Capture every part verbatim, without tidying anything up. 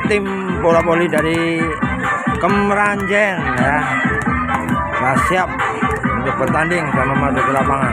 tim bola voli dari Kemeranjen ya. Nah, siap untuk bertanding sama masuk ke lapangan.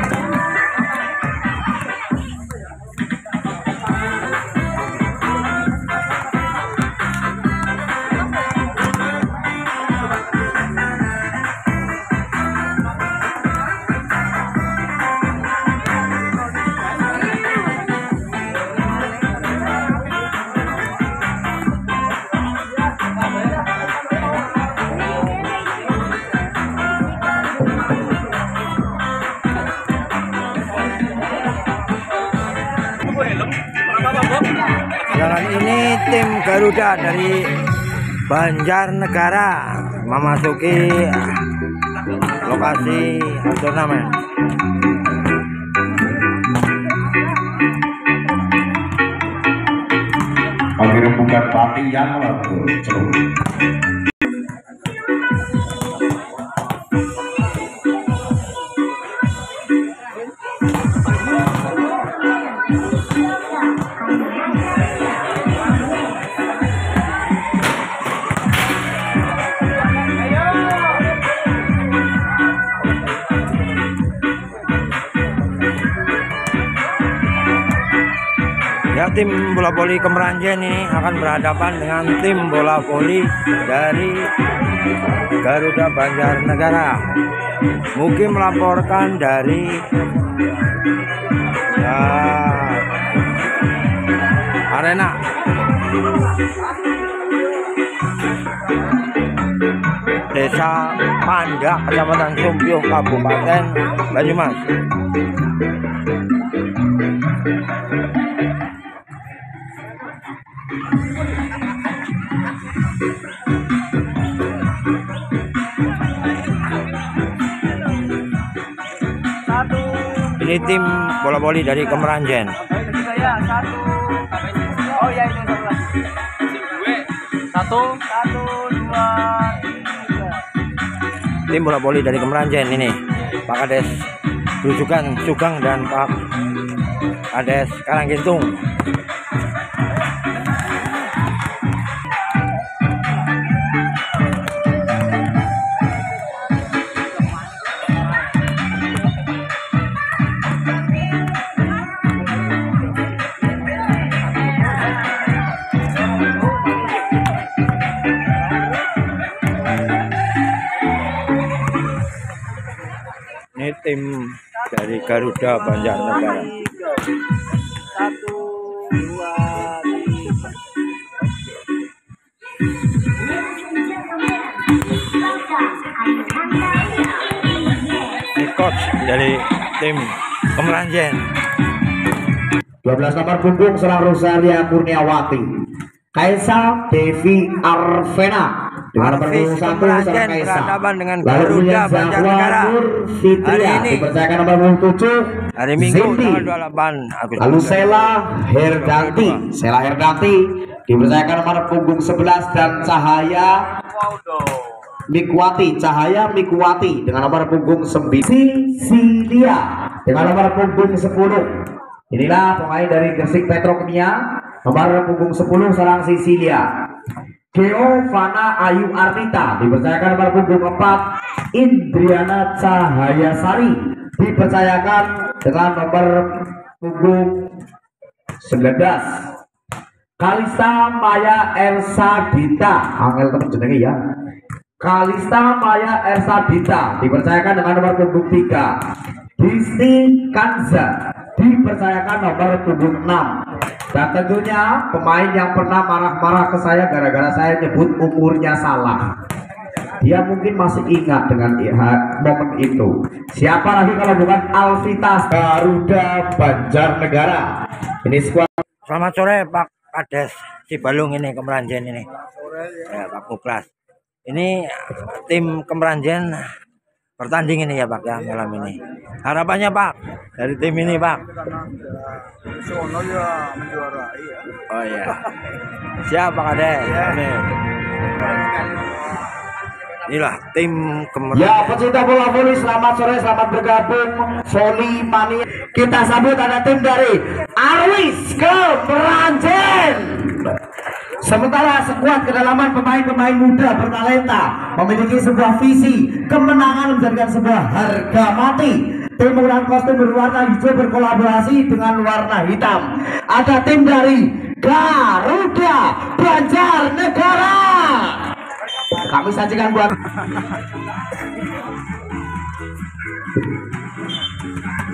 Sedangkan ini tim Garuda dari Banjarnegara memasuki lokasi turnamen. Akhirnya bukan latihan waktu ya. Tim bola voli Kemeranjen ini akan berhadapan dengan tim bola voli dari Garuda Banjarnegara. Mungkin melaporkan dari ya, arena Desa Pandak, Kecamatan Sumpyung, Kabupaten Banyumas. Ini tim bola voli dari Kemeranjen. Oh iya, ini satu lagi. Satu, satu, dua, tiga. Tim bola voli dari Kemeranjen ini, Pak Kades Grujugan Sugeng dan Pak Kades Karanggintung. Ini tim dari Garuda Banjarnegara. Satu, dua, tiga. Ini coach dari tim Kemeranjen. dua belas nomor punggung Selang Rosalia Kurniawati, Kaisa Devi Arvena dengan nomor punggung satu Selang Kaisa. Dengan Lalu Garuda Banjarnegara. Fitria Hari ini dipercayakan nomor punggung tujuh hari Minggu Zindi. tanggal dua puluh delapan Agustus. Lalu Sela Herdanti, Sela Herdanti dipercayakan nomor punggung sebelas dan Cahaya Mikwati, Cahaya Mikwati dengan nomor punggung sembilan. Sisilia dengan nomor punggung sepuluh. Inilah pemain dari Gresik Petrokimia, nomor punggung sepuluh Selang Sisilia. Geovana Ayu Arnita dipercayakan nomor punggung empat. Indriana Cahaya Sari dipercayakan dengan nomor punggung sembilan belas. Kalista Maya Elsa Dita, angel temen jenenge ya. Kalista Maya Elsa Dita dipercayakan dengan nomor punggung tiga. Disti Kanza dipercayakan nomor punggung enam. Dan tentunya pemain yang pernah marah-marah ke saya gara-gara saya nyebut umurnya salah, dia mungkin masih ingat dengan momen itu. Siapa lagi kalau bukan Alvita Garuda Banjarnegara. Ini skuad. Selamat sore Pak Kades Cibalung ini Kemeranjen ini. Ya Pak Muklas. Ini tim Kemeranjen bertanding ini ya Pak ya malam ini. Harapannya Pak dari tim ini Pak. Sono ya menjuarai ya. Oh iya. Siap Pak Kades. Amin. Inilah tim Kemeranjen. Ya pecinta bola voli, selamat sore, selamat bergabung Voli Mania. Kita sambut ada tim dari Arwis Kemeranjen. Sementara skuad kedalaman pemain-pemain muda bertalenta memiliki sebuah visi kemenangan menjadikan sebuah harga mati. Tim menggunakan kostum berwarna hijau berkolaborasi dengan warna hitam. Ada tim dari Garuda Banjarnegara. Kami sajikan buat